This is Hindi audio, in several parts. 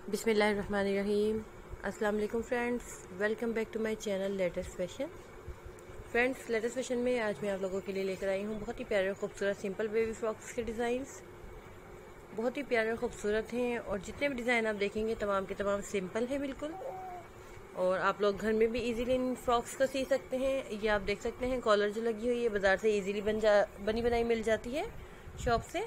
बिस्मिल्लाहिर्रहमानिर्रहीम। अस्सलाम वालेकुम friends, welcome back to my channel latest fashion. Friends, latest fashion में आज मैं आप लोगों के लिए लेकर आई हूँ बहुत ही प्यारे और खूबसूरत सिंपल बेबी फ्रॉक्स के डिज़ाइंस। बहुत ही प्यारे और खूबसूरत हैं और जितने भी डिज़ाइन आप देखेंगे तमाम के तमाम सिंपल हैं बिल्कुल। और आप लोग घर में भी इजीली इन फ्रॉक्स को सी सकते हैं। ये आप देख सकते हैं कॉलर जो लगी हुई है बाज़ार से इजीली बनी बनाई मिल जाती है शॉप से।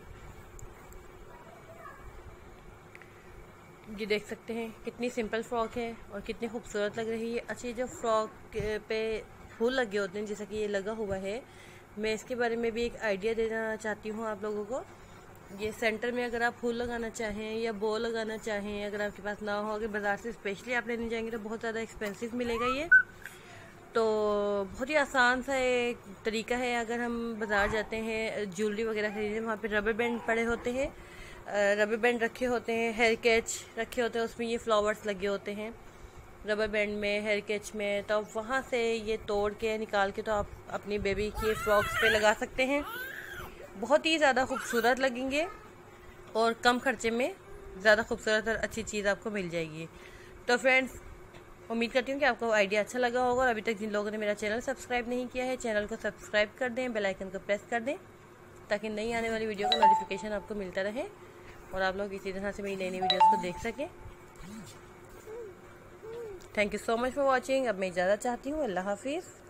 ये देख सकते हैं कितनी सिंपल फ्रॉक है और कितनी खूबसूरत लग रही है। अच्छी जो फ्रॉक पे फूल लगे होते हैं जैसा कि ये लगा हुआ है, मैं इसके बारे में भी एक आइडिया देना चाहती हूँ आप लोगों को। ये सेंटर में अगर आप फूल लगाना चाहें या बो लगाना चाहें, अगर आपके पास ना हो, अगर बाज़ार से स्पेशली आप लेने जाएंगे तो बहुत ज़्यादा एक्सपेंसिव मिलेगा ये। तो बहुत ही आसान सा एक तरीका है। अगर हम बाज़ार जाते हैं ज्वेलरी वगैरह खरीदने, वहाँ पे रबर बैंड पड़े होते हैं, रबर बैंड रखे होते हैं, हेयर कैच रखे होते हैं, उसमें ये फ्लावर्स लगे होते हैं रबर बैंड में, हेयर कैच में। तो आप वहाँ से ये तोड़ के निकाल के तो आप अपनी बेबी के फ्रॉक्स पे लगा सकते हैं। बहुत ही ज़्यादा खूबसूरत लगेंगे और कम खर्चे में ज़्यादा खूबसूरत और अच्छी चीज़ आपको मिल जाएगी। तो फ्रेंड्स, उम्मीद करती हूँ कि आपको आइडिया अच्छा लगा होगा। और अभी तक जिन लोगों ने मेरा चैनल सब्सक्राइब नहीं किया है, चैनल को सब्सक्राइब कर दें, बेल आइकन को प्रेस कर दें ताकि नई आने वाली वीडियो का नोटिफिकेशन आपको मिलता रहे और आप लोग इसी तरह से मेरी नई नई वीडियोस को देख सकें। Thank you so much for watching. अब मैं इजाज़त चाहती हूँ। अल्लाह हाफिज़।